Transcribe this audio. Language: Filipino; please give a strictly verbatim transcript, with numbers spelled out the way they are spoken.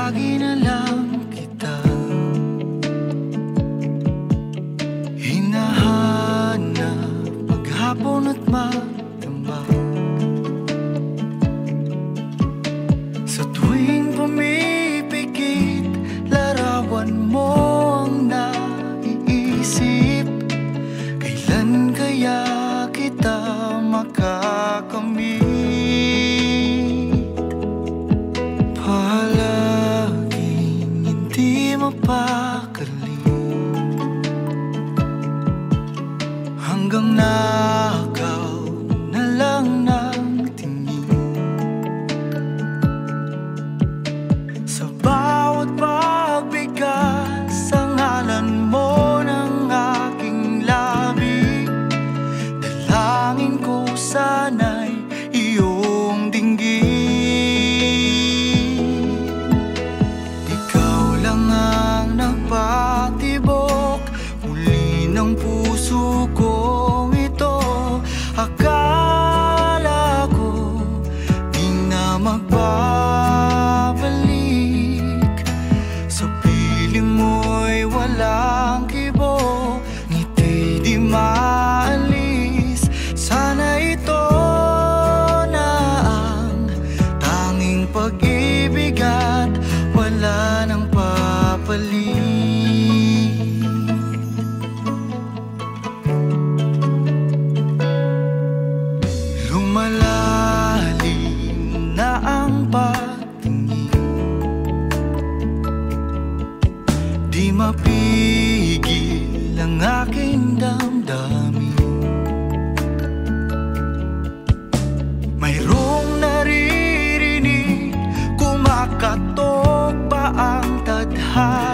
lagi na lang kita hinahanap paghapon at magdamag. Sa tuwing pumipikit, larawan mo ang naiisip. Kailan kaya kita makakamit? Palaging hindi mapakali, hanggang nakaw na lang ng tingin. Sa bawat pagbigat, sa ngalan mo ng aking labi, dalangin ko sana'y iyong dinggin. Ikaw lang ang nagpatibok muli ng puso kong ito. Akala ko di na magbabalik. Sa piling mo'y walang kibo, ngiti di maalis. Sana ito na ang tanging pag-ibig at wala nang papalit. Lumalalim na ang pagtingin, di mapigil ang aking damdamin. Mayroong naririnig, kumakatok ba ang tadhana?